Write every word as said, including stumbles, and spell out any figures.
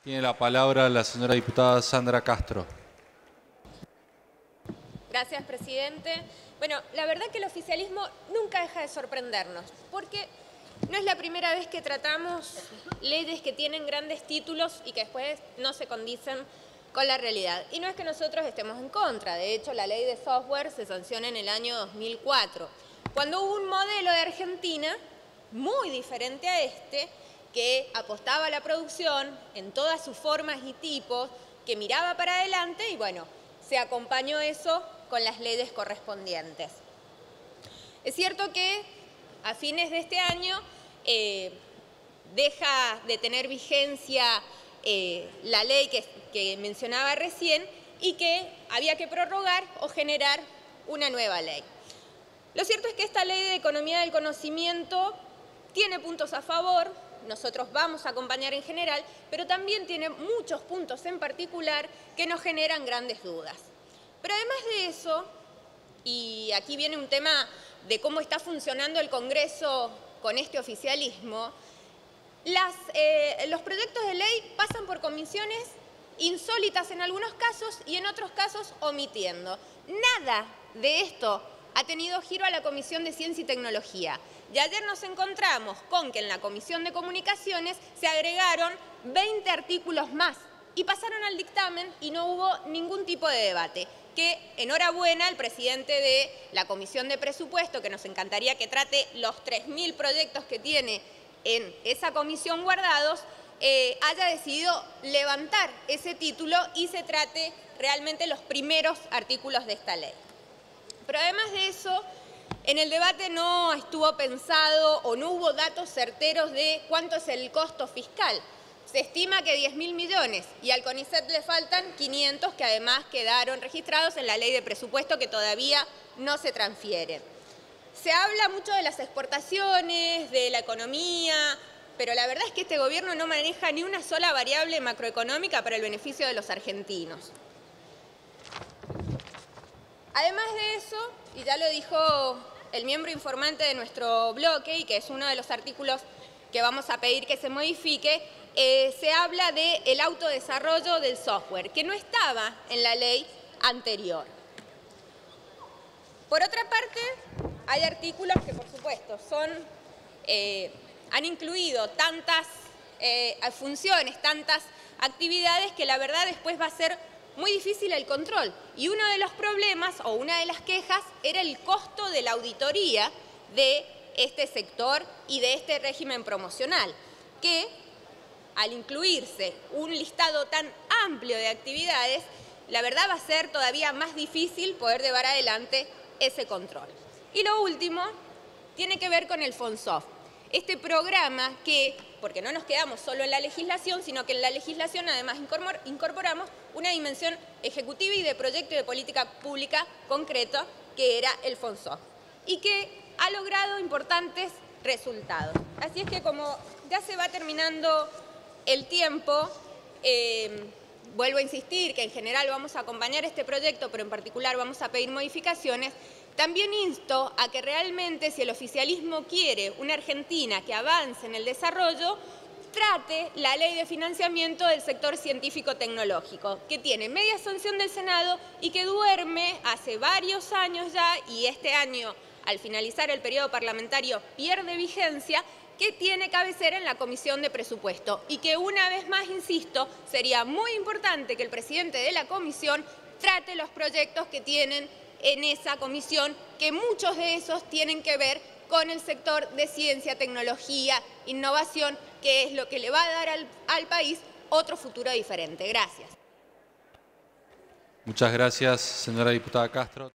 Tiene la palabra la señora diputada Sandra Castro. Gracias, presidente. Bueno, la verdad que el oficialismo nunca deja de sorprendernos, porque no es la primera vez que tratamos leyes que tienen grandes títulos y que después no se condicen con la realidad. Y no es que nosotros estemos en contra, de hecho la ley de software se sanciona en el año dos mil cuatro, cuando hubo un modelo de Argentina muy diferente a este, que apostaba a la producción en todas sus formas y tipos, que miraba para adelante y bueno, se acompañó eso con las leyes correspondientes. Es cierto que a fines de este año eh, deja de tener vigencia eh, la ley que, que mencionaba recién y que había que prorrogar o generar una nueva ley. Lo cierto es que esta ley de economía del conocimiento tiene puntos a favor, nosotros vamos a acompañar en general, pero también tiene muchos puntos en particular que nos generan grandes dudas. Pero además de eso, y aquí viene un tema de cómo está funcionando el Congreso con este oficialismo, las, eh, los proyectos de ley pasan por comisiones insólitas en algunos casos y en otros casos omitiendo. Nada de esto ha tenido giro a la Comisión de Ciencia y Tecnología. Y ayer nos encontramos con que en la Comisión de Comunicaciones se agregaron veinte artículos más y pasaron al dictamen y no hubo ningún tipo de debate. Que enhorabuena al presidente de la Comisión de Presupuesto, que nos encantaría que trate los tres mil proyectos que tiene en esa comisión guardados, eh, haya decidido levantar ese título y se trate realmente los primeros artículos de esta ley. Pero además de eso, en el debate no estuvo pensado o no hubo datos certeros de cuánto es el costo fiscal. Se estima que diez mil millones y al CONICET le faltan quinientos que además quedaron registrados en la ley de presupuesto que todavía no se transfiere. Se habla mucho de las exportaciones, de la economía, pero la verdad es que este gobierno no maneja ni una sola variable macroeconómica para el beneficio de los argentinos. Además de eso, y ya lo dijo el miembro informante de nuestro bloque y que es uno de los artículos que vamos a pedir que se modifique, eh, se habla del autodesarrollo del software, que no estaba en la ley anterior. Por otra parte, hay artículos que, por supuesto, son, eh, han incluido tantas eh, funciones, tantas actividades que la verdad después va a ser muy difícil el control. Y uno de los problemas o una de las quejas era el costo de la auditoría de este sector y de este régimen promocional, que al incluirse un listado tan amplio de actividades, la verdad va a ser todavía más difícil poder llevar adelante ese control. Y lo último tiene que ver con el FONSOF. Este programa que, porque no nos quedamos solo en la legislación, sino que en la legislación además incorporamos una dimensión ejecutiva y de proyecto de política pública concreta, que era el FONSOF, y que ha logrado importantes resultados. Así es que como ya se va terminando el tiempo, eh, vuelvo a insistir que en general vamos a acompañar este proyecto, pero en particular vamos a pedir modificaciones. También insto a que realmente, si el oficialismo quiere una Argentina que avance en el desarrollo, trate la ley de financiamiento del sector científico-tecnológico, que tiene media sanción del Senado y que duerme hace varios años ya, y este año, al finalizar el periodo parlamentario, pierde vigencia, que tiene cabecera en la Comisión de Presupuesto y que una vez más, insisto, sería muy importante que el presidente de la Comisión trate los proyectos que tienen en esa comisión, que muchos de esos tienen que ver con el sector de ciencia, tecnología, innovación, que es lo que le va a dar al, al país otro futuro diferente. Gracias. Muchas gracias, señora diputada Castro.